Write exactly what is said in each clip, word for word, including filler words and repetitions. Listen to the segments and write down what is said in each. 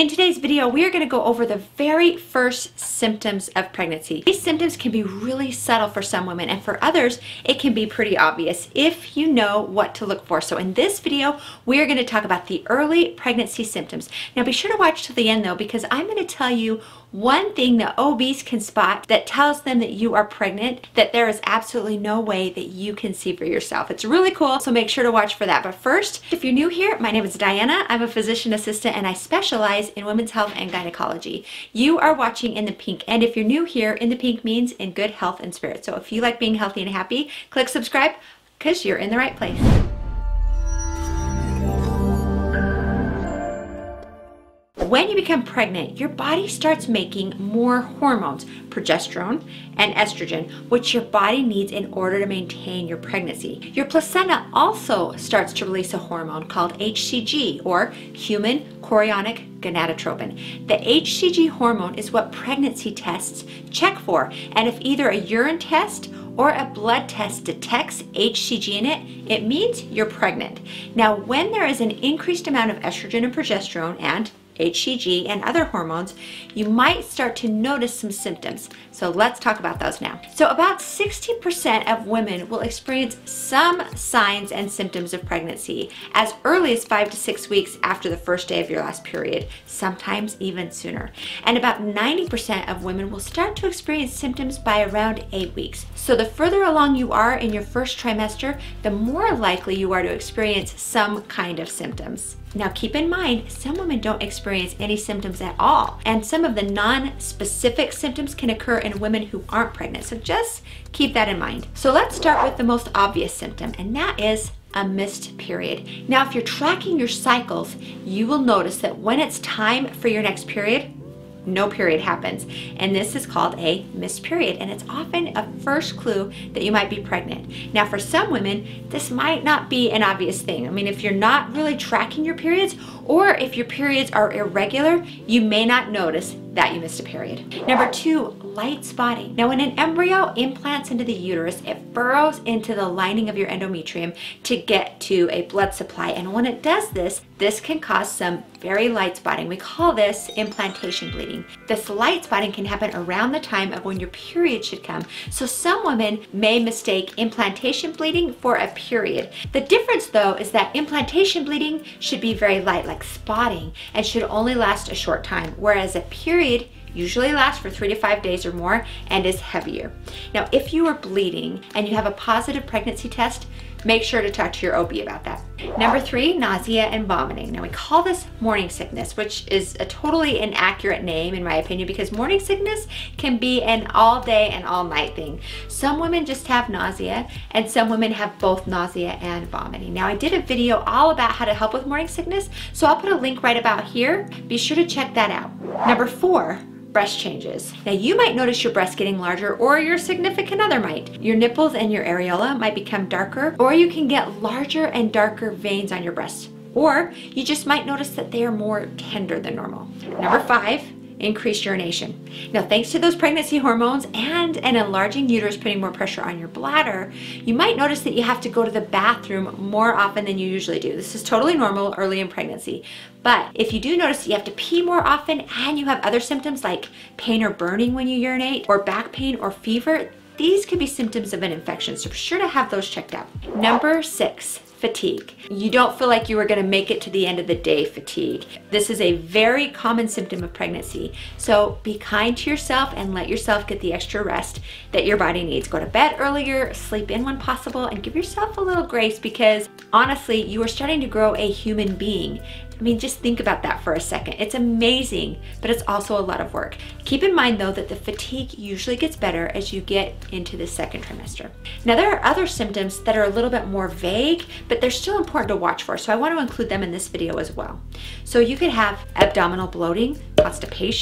In today's video, we are going to go over the very first symptoms of pregnancy. These symptoms can be really subtle for some women, and for others, it can be pretty obvious if you know what to look for. So in this video, we are going to talk about the early pregnancy symptoms. Now be sure to watch till the end though, because I'm going to tell you one thing that O Bs can spot that tells them that you are pregnant, that there is absolutely no way that you can see for yourself. It's really cool, so make sure to watch for that. But first, if you're new here, my name is Diana. I'm a physician assistant and I specialize in women's health and gynecology. You are watching In the Pink, and if you're new here, In the Pink means in good health and spirit. So if you like being healthy and happy, click subscribe because you're in the right place. When you become pregnant, your body starts making more hormones, progesterone and estrogen, which your body needs in order to maintain your pregnancy. Your placenta also starts to release a hormone called H C G, or human chorionic gonadotropin. The H C G hormone is what pregnancy tests check for, and if either a urine test or a blood test detects H C G in it, it means you're pregnant. Now, when there is an increased amount of estrogen and progesterone and H C G and other hormones, you might start to notice some symptoms. So let's talk about those now. So about sixty percent of women will experience some signs and symptoms of pregnancy as early as five to six weeks after the first day of your last period, sometimes even sooner. And about ninety percent of women will start to experience symptoms by around eight weeks. So the further along you are in your first trimester, the more likely you are to experience some kind of symptoms. Now keep in mind, some women don't experience any symptoms at all, and some of the non-specific symptoms can occur in women who aren't pregnant, so just keep that in mind. So let's start with the most obvious symptom, and that is a missed period. Now if you're tracking your cycles, you will notice that when it's time for your next period, no period happens, and this is called a missed period, and it's often a first clue that you might be pregnant. Now for some women, this might not be an obvious thing. I mean, if you're not really tracking your periods, or if your periods are irregular, you may not notice that you missed a period. Number two, light spotting. Now when an embryo implants into the uterus, it burrows into the lining of your endometrium to get to a blood supply, and when it does this, this can cause some very light spotting. We call this implantation bleeding. This light spotting can happen around the time of when your period should come, so some women may mistake implantation bleeding for a period. The difference though is that implantation bleeding should be very light, like spotting, and should only last a short time, whereas a period usually lasts for three to five days or more and is heavier. Now, if you are bleeding and you have a positive pregnancy test, make sure to talk to your O B about that. Number three, nausea and vomiting. Now we call this morning sickness, which is a totally inaccurate name in my opinion, because morning sickness can be an all day and all night thing. Some women just have nausea and some women have both nausea and vomiting. Now I did a video all about how to help with morning sickness, so I'll put a link right about here. Be sure to check that out. Number four, breast changes. Now you might notice your breast getting larger, or your significant other might. Your nipples and your areola might become darker, or you can get larger and darker veins on your breast, or you just might notice that they are more tender than normal. Number five, increased urination. Now thanks to those pregnancy hormones and an enlarging uterus putting more pressure on your bladder, you might notice that you have to go to the bathroom more often than you usually do. This is totally normal early in pregnancy. But if you do notice that you have to pee more often and you have other symptoms like pain or burning when you urinate, or back pain or fever, these could be symptoms of an infection, so be sure to have those checked out. Number six, fatigue. You don't feel like you are going to make it to the end of the day fatigue. This is a very common symptom of pregnancy. So be kind to yourself and let yourself get the extra rest that your body needs. Go to bed earlier, sleep in when possible, and give yourself a little grace, because honestly, you are starting to grow a human being. I mean, just think about that for a second. It's amazing, but it's also a lot of work. Keep in mind though that the fatigue usually gets better as you get into the second trimester. Now there are other symptoms that are a little bit more vague, but they're still important to watch for, so I want to include them in this video as well. So you could have abdominal bloating, constipation,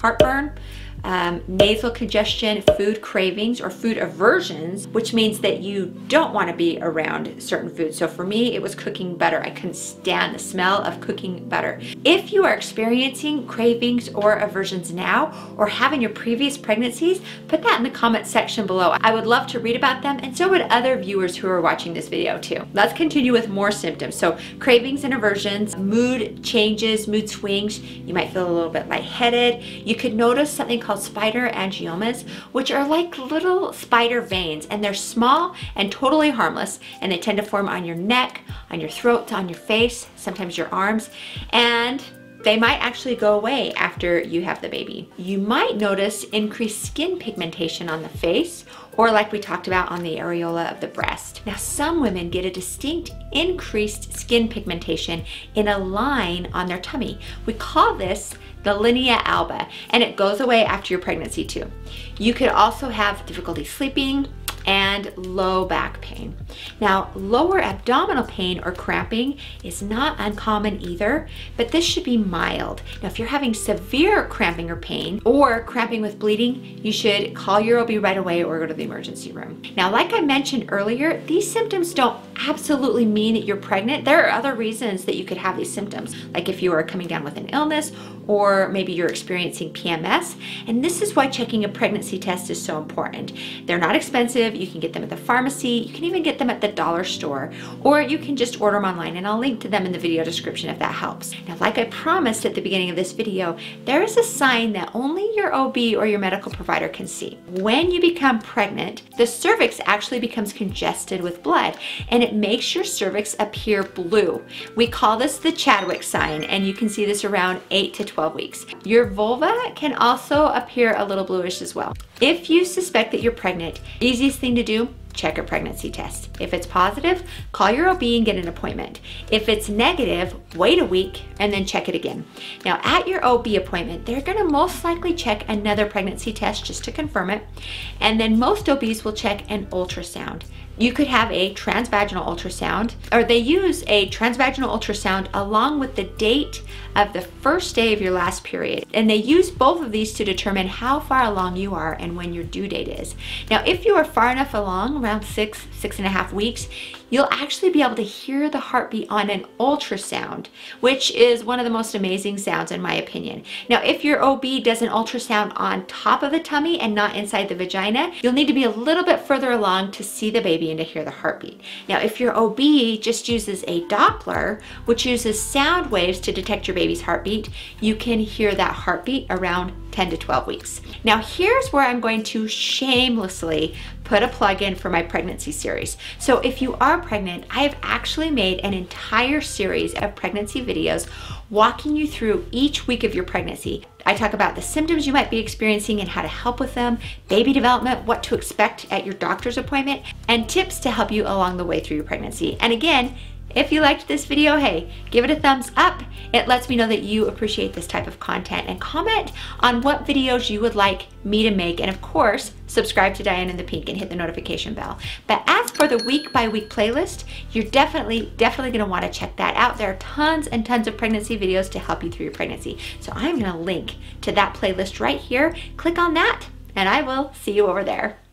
heartburn, Um, nasal congestion, food cravings, or food aversions, which means that you don't want to be around certain foods. So for me, it was cooking butter. I couldn't stand the smell of cooking butter. If you are experiencing cravings or aversions now, or have in your previous pregnancies, put that in the comment section below. I would love to read about them, and so would other viewers who are watching this video too. Let's continue with more symptoms. So cravings and aversions, mood changes, mood swings. You might feel a little bit lightheaded. You could notice something called spider angiomas, which are like little spider veins, and they're small and totally harmless, and they tend to form on your neck, on your throat, on your face, sometimes your arms, and they might actually go away after you have the baby. You might notice increased skin pigmentation on the face, or like we talked about, on the areola of the breast. Now, some women get a distinct increased skin pigmentation in a line on their tummy. We call this the linea alba, and it goes away after your pregnancy too. You could also have difficulty sleeping and low back pain. Now, lower abdominal pain or cramping is not uncommon either, but this should be mild. Now, if you're having severe cramping or pain, or cramping with bleeding, you should call your O B right away or go to the emergency room. Now, like I mentioned earlier, these symptoms don't absolutely mean that you're pregnant. There are other reasons that you could have these symptoms, like if you are coming down with an illness, or maybe you're experiencing P M S, and this is why checking a pregnancy test is so important. They're not expensive. You can get them at the pharmacy. You can even get them at the dollar store, or you can just order them online, and I'll link to them in the video description if that helps. Now, like I promised at the beginning of this video, there is a sign that only your O B or your medical provider can see. When you become pregnant, the cervix actually becomes congested with blood, and it makes your cervix appear blue. We call this the Chadwick sign, and you can see this around eight to twelve weeks. Your vulva can also appear a little bluish as well. If you suspect that you're pregnant, easiest thing to do, check a pregnancy test. If it's positive, call your O B and get an appointment. If it's negative, wait a week and then check it again. Now, at your O B appointment, they're gonna most likely check another pregnancy test just to confirm it. And then most O Bs will check an ultrasound. You could have a transvaginal ultrasound, or they use a transvaginal ultrasound along with the date of the first day of your last period. And they use both of these to determine how far along you are and when your due date is. Now, if you are far enough along, around six, six and a half weeks, you'll actually be able to hear the heartbeat on an ultrasound, which is one of the most amazing sounds in my opinion. Now, if your O B does an ultrasound on top of the tummy and not inside the vagina, you'll need to be a little bit further along to see the baby and to hear the heartbeat. Now, if your O B just uses a Doppler, which uses sound waves to detect your baby's heartbeat, you can hear that heartbeat around ten to twelve weeks. Now, here's where I'm going to shamelessly put a plug in for my pregnancy series. So if you are pregnant, I have actually made an entire series of pregnancy videos walking you through each week of your pregnancy. I talk about the symptoms you might be experiencing and how to help with them, baby development, what to expect at your doctor's appointment, and tips to help you along the way through your pregnancy. And again, if you liked this video, hey, give it a thumbs up. It lets me know that you appreciate this type of content, and comment on what videos you would like me to make. And of course, subscribe to Dianainthepink and hit the notification bell. But as for the week by week playlist, you're definitely, definitely gonna wanna check that out. There are tons and tons of pregnancy videos to help you through your pregnancy. So I'm gonna link to that playlist right here. Click on that, and I will see you over there.